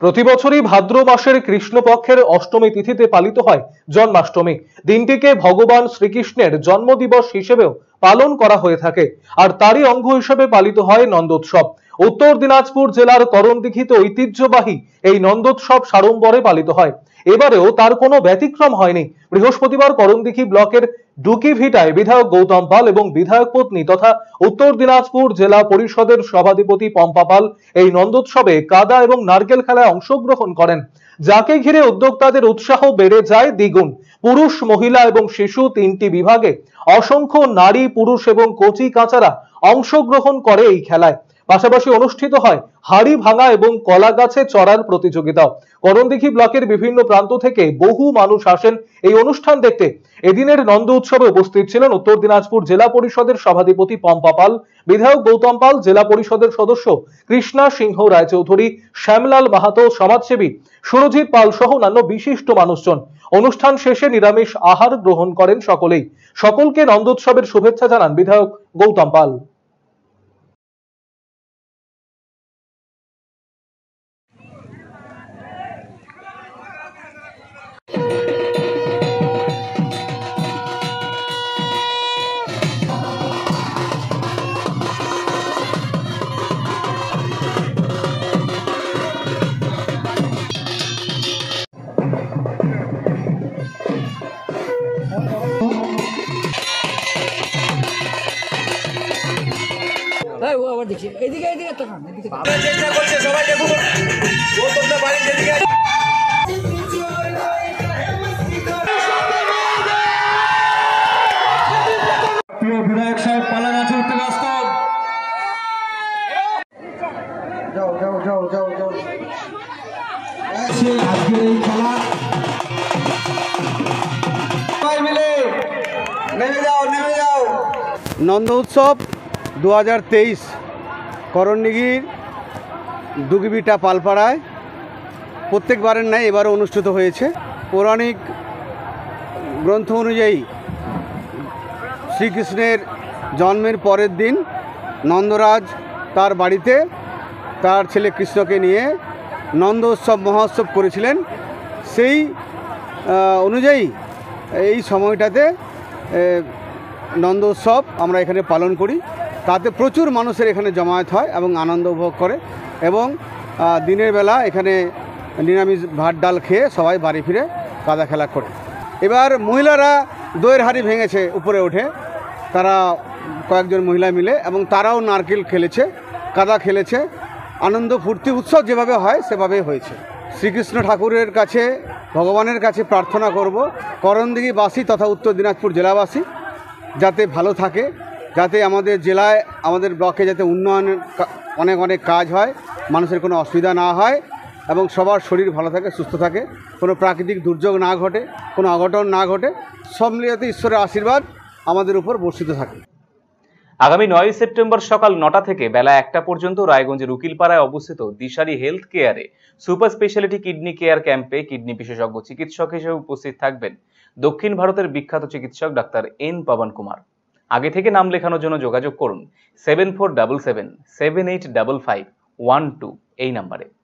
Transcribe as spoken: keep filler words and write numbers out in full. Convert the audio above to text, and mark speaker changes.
Speaker 1: প্রতি বছরই ভাদ্র মাসের কৃষ্ণপক্ষের অষ্টমী তিথিতে পালিত হয় জন্মাষ্টমী। দিনটিকে ভগবান শ্রীকৃষ্ণের জন্মদিবস হিসেবেও পালন করা হয়ে থাকে। আর তারই অঙ্গ হিসেবে পালিত হয় নন্দোৎসব। উত্তর দিনাজপুর জেলার করণদিঘিতে ঐতিহ্যবাহী এই নন্দোৎসব সাড়ম্বরে পালিত হয়। এবারেও তার কোনো ব্যতিক্রম হয়নি। বৃহস্পতিবার করণদিঘি ব্লকের ডুকিভিটায় বিধায়ক গৌতম পাল এবং বিধায়ক পত্নী তথা উত্তর দিনাজপুর জেলা পরিষদের সভাধিপতি পম্পা পাল এই নন্দোৎসবে কাদা এবং নারকেল খেলায় অংশগ্রহণ করেন, যাকে ঘিরে উদ্যোক্তাদের উৎসাহ বেড়ে যায় দ্বিগুণ। পুরুষ, মহিলা এবং শিশু তিনটি বিভাগে অসংখ্য নারী, পুরুষ এবং কচি কাচারা অংশগ্রহণ করে এই খেলায়। পাশাপাশি অনুষ্ঠিত হয় হাড়ি ভাঙা এবং কলা গাছে চড়ার প্রতিযোগিতাও। করণদিঘি ব্লকের বিভিন্ন প্রান্ত থেকে বহু মানুষ আসেন এই অনুষ্ঠান দেখতে। এদিনের নন্দ উৎসবে উপস্থিত ছিলেন উত্তর দিনাজপুর জেলা পরিষদের সভাধিপতি পম্পা পাল, বিধায়ক গৌতম পাল, জেলা পরিষদের সদস্য কৃষ্ণা সিংহ রায়চৌধুরী, শ্যামলাল মাহাতো, সমাজসেবী সুরজিৎ পাল সহ অন্যান্য বিশিষ্ট মানুষজন। অনুষ্ঠান শেষে নিরামিষ আহার গ্রহণ করেন সকলেই। সকলকে নন্দোৎসবের শুভেচ্ছা জানান বিধায়ক গৌতম পাল।
Speaker 2: চেষ্টা করছে সবাই দেখুন গৌতমদা বাড়ির যেদিকে প্রিয় বিধায়ক সাহেব পালা গাছে উঠতে ব্যস্ত। যাও যাও যাও যাও যাও আজকের এই খেলা সবাই মিলে নেমে যাও নেমে যাও।
Speaker 3: নন্দ উৎসব দু হাজার তেইশ করণদিঘির ডুকিভিটা পালপাড়ায় প্রত্যেকবারের ন্যায় এবারও অনুষ্ঠিত হয়েছে। পৌরাণিক গ্রন্থ অনুযায়ী শ্রীকৃষ্ণের জন্মের পরের দিন নন্দরাজ তার বাড়িতে তার ছেলে কৃষ্ণকে নিয়ে নন্দ উৎসব মহোৎসব করেছিলেন। সেই অনুযায়ী এই সময়টাতে নন্দ উৎসব আমরা এখানে পালন করি। তাতে প্রচুর মানুষের এখানে জমায়েত হয় এবং আনন্দ উপভোগ করে এবং দিনের বেলা এখানে নিরামিষ ভাত ডাল খেয়ে সবাই বাড়ি ফিরে কাদা খেলা করে। এবার মহিলারা দইয়ের হাঁড়ি ভেঙেছে উপরে উঠে, তারা কয়েকজন মহিলা মিলে, এবং তারাও নারকেল খেলেছে, কাদা খেলেছে। আনন্দ ফুর্তি উৎসব যেভাবে হয় সেভাবেই হয়েছে। শ্রীকৃষ্ণ ঠাকুরের কাছে, ভগবানের কাছে প্রার্থনা করব করণদিঘিবাসী তথা উত্তর দিনাজপুর জেলাবাসী যাতে ভালো থাকে, যাতে আমাদের জেলায় আমাদের ব্লকে যাতে উন্নয়নের অনেক অনেক কাজ হয়, মানুষের কোনো অসুবিধা না হয় এবং সবার শরীর ভালো থাকে, সুস্থ থাকে, কোনো প্রাকৃতিক দুর্যোগ না ঘটে, কোনো অঘটন না ঘটে, সব মিলিয়ে ঈশ্বরের আশীর্বাদ আমাদের উপর বর্ষিত থাকে।
Speaker 4: আগামী নয় সেপ্টেম্বর সকাল নটা থেকে বেলা একটা পর্যন্ত রায়গঞ্জের উকিলপাড়ায় অবস্থিত দিশারি হেলথ কেয়ারে সুপার স্পেশালিটি কিডনি কেয়ার ক্যাম্পে কিডনি বিশেষজ্ঞ চিকিৎসক হিসেবে উপস্থিত থাকবেন দক্ষিণ ভারতের বিখ্যাত চিকিৎসক ডাক্তার এন পবন কুমার। আগে থেকে নাম লেখানোর জন্য যোগাযোগ করুন seven four double seven seven eight double five one two এই নাম্বারে।